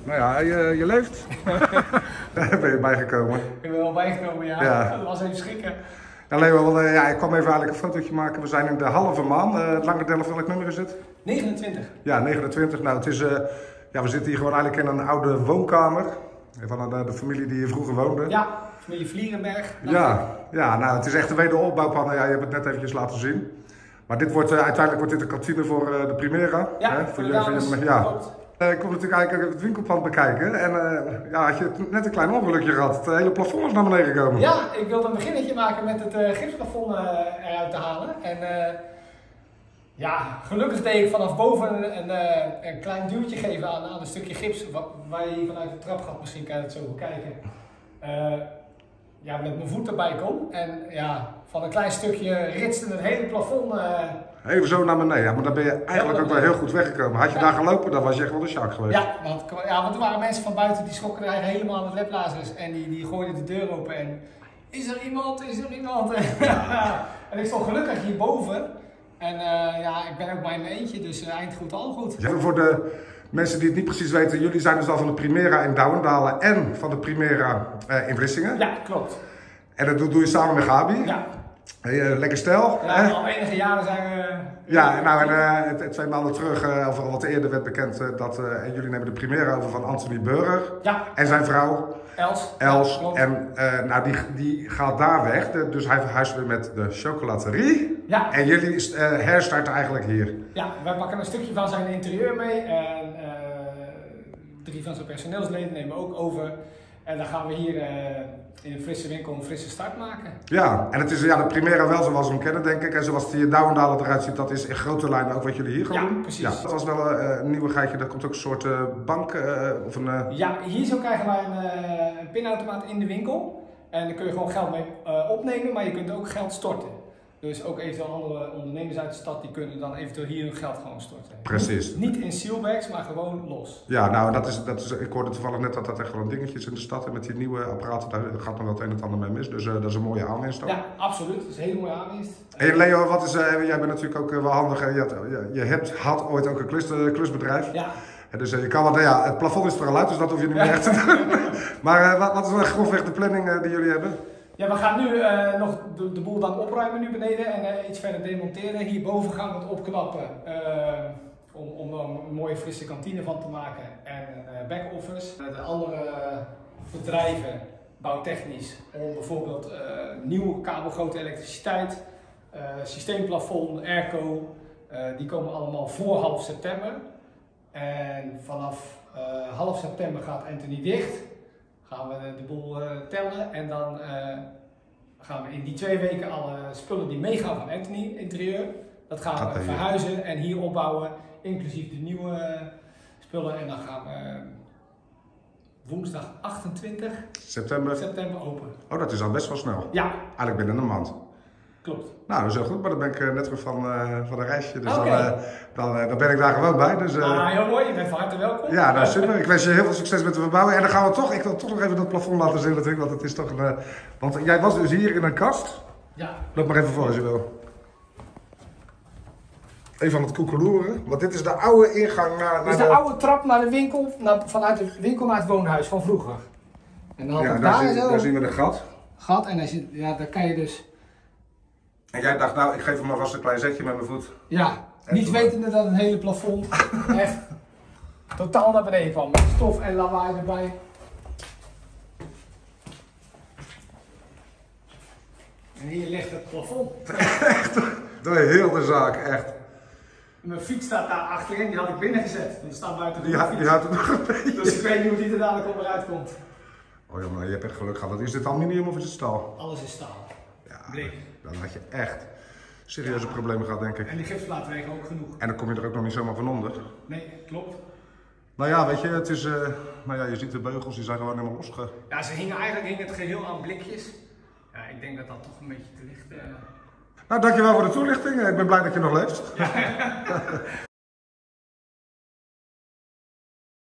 Nou ja, je leeft. Daar ben je bijgekomen. Ik ben er wel bijgekomen, ja. Ja. Dat was even schrikken. Ja, Leo, ik kwam even eigenlijk een fotootje maken. We zijn in de halve maan. Het Lange Delft, welk nummer is het? 29. Ja, 29. Nou, het is, we zitten hier gewoon eigenlijk in een oude woonkamer. Van de familie die hier vroeger woonde. Ja, familie Vlierenberg. Ja, nou, het is echt een wederopbouwpan. Ja, je hebt het net eventjes laten zien. Maar dit wordt, uiteindelijk wordt dit een kantine voor de Primera. Ja, hè? voor de dames. Ik kom natuurlijk eigenlijk het winkelpand bekijken en had je net een klein ongelukje gehad. Het hele plafond is naar beneden gekomen. Ja, ik wilde een beginnetje maken met het gipsplafond eruit te halen. En gelukkig deed ik vanaf boven een klein duwtje geven aan een stukje gips waar je vanuit de trapgat misschien kan je het zo bekijken. Met mijn voet erbij kom en van een klein stukje ritste het hele plafond. Even zo naar beneden, ja, maar dan ben je eigenlijk ook wel heel goed weggekomen. Had je daar gelopen, dan was je echt wel de sjaak geweest. Want er waren mensen van buiten die schrokken er eigenlijk helemaal aan het weblazers en die gooiden de deur open en is er iemand, en ik stond gelukkig hierboven en ik ben ook maar in mijn eentje, dus eind goed al goed. Ja, voor de mensen die het niet precies weten, jullie zijn dus al van de Primera in Douwendalen en van de Primera in Vlissingen. Ja, klopt. En dat doe je samen met Gabi. Ja. Lekker stel. Ja, al enige jaren zijn we... Ja, nou en 2 maanden terug, of al wat eerder werd bekend dat jullie nemen de Primera over van Anthony Burger. Ja. En zijn vrouw. Els. Ja, Die gaat daar weg, dus hij verhuist weer met de chocolaterie. Ja. En jullie herstarten eigenlijk hier. Ja, wij pakken een stukje van zijn interieur mee en 3 van zijn personeelsleden nemen we ook over. En dan gaan we hier in een frisse winkel een frisse start maken. Ja, en het is de Primera wel zoals we hem kennen, denk ik. En zoals die Douwendalen eruit ziet, dat is in grote lijnen ook wat jullie hier gaan doen. Ja, precies. Ja, dat was wel een nieuwigheidje. Er komt ook een soort bank of een... Ja, hier zo krijgen wij een pinautomaat in de winkel. En daar kun je gewoon geld mee opnemen, maar je kunt ook geld storten. Dus ook eventueel andere ondernemers uit de stad, die kunnen dan eventueel hier hun geld gewoon storten. Precies. Niet in sealbags, maar gewoon los. Ja, nou dat is, ik hoorde toevallig net dat echt wel een dingetje is in de stad. En met die nieuwe apparaten, daar gaat nog wel het een en het ander mee mis. Dus dat is een mooie aanwinst ook. Ja, absoluut. Dat is een hele mooie aanwinst. En Leo, jij bent natuurlijk ook wel handig. Had ooit ook een klusbedrijf. Ja. Dus je kan wat, het plafond is er al uit, dus dat hoef je niet meer echt te doen. Maar wat is grofweg de planning die jullie hebben? Ja, we gaan nu nog de boel dan opruimen nu beneden en iets verder demonteren. Hierboven gaan we het opknappen om er een mooie frisse kantine van te maken en een back-office. De andere bedrijven, bouwtechnisch, om bijvoorbeeld nieuwe kabelgrote elektriciteit, systeemplafond, airco, die komen allemaal voor half september. En vanaf half september gaat Anthony dicht. Gaan we de boel tellen en dan gaan we in die 2 weken alle spullen die meegaan van Anthony interieur, dat gaan we verhuizen en hier opbouwen, inclusief de nieuwe spullen. En dan gaan we woensdag 28 september open. Oh, dat is al best wel snel. Ja. Eigenlijk binnen een maand. Klopt. Nou, dat is heel goed, maar dan ben ik net terug van een reisje, dus dan ben ik daar gewoon bij. Dus, heel mooi, je bent van harte welkom. Ja, nou super. Ik wens je heel veel succes met de verbouwing. En dan gaan we ik wil toch nog even dat plafond laten zien natuurlijk, want het is toch een... want jij was dus hier in een kast. Ja. Loop maar even voor als je wil. Even aan het koekeloeren, want dit is de oude ingang naar... Dit is de oude trap naar de winkel, vanuit de winkel naar het woonhuis van vroeger. En dan had daar zien we de gat. En daar kan je dus... En jij dacht, nou, ik geef hem maar vast een klein zetje met mijn voet. Ja, niet wetende dat het hele plafond echt totaal naar beneden kwam. Met stof en lawaai erbij. En hier ligt het plafond. Echt, door heel de zaak, echt. Mijn fiets staat daar achterin, die had ik binnen gezet. Die staat buiten de fiets. Die houdt het nog een beetje. Dus ik weet niet hoe die er dadelijk op eruit komt. Oh jongen, je hebt echt geluk gehad. Is dit aluminium of is het staal? Alles is staal. Ja, blik. Dan had je echt serieuze problemen gehad, denk ik. En die gipsplaten wegen ook genoeg. En dan kom je er ook nog niet zomaar van onder. Nee, klopt. Nou ja, weet je, het is, je ziet de beugels, die zijn gewoon helemaal losge... Ja, eigenlijk hing het geheel aan blikjes. Ja, ik denk dat dat toch een beetje te licht... Nou, dankjewel voor de toelichting. Ik ben blij dat je nog leeft. Ja.